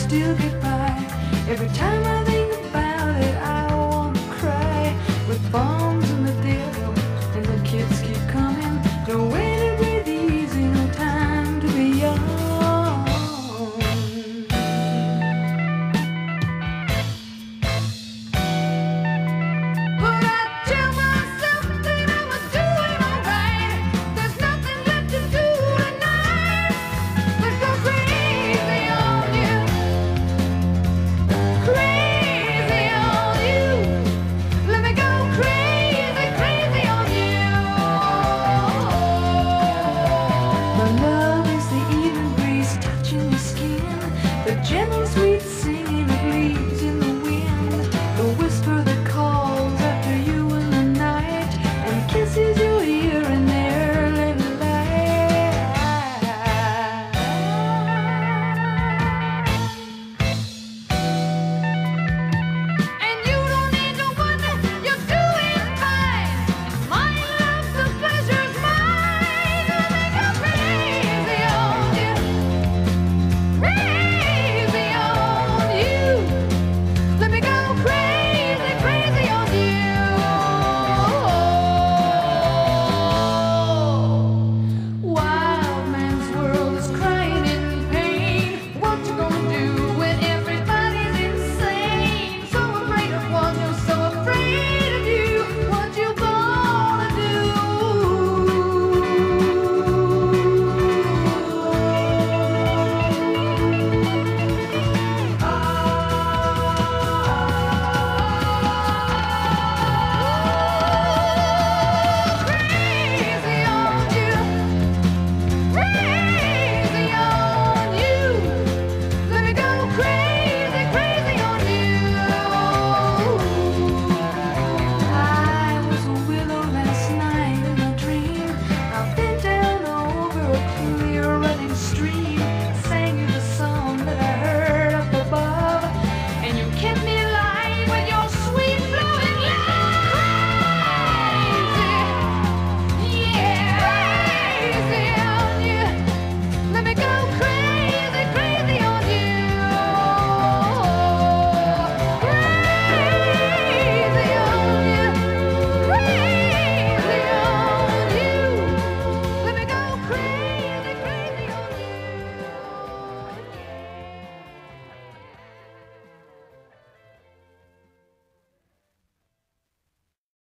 still get by. Every time I think about it, I wanna cry. With bombs and the devil, and the kids keep coming. No way to breathe easy, no time to be young. But I tell myself that I'm doing alright. There's nothing left to do tonight. Let's go crazy on you. Crazy on you. Let me go crazy, crazy on you. My love is the evening breeze touching your skin, the gentle sweet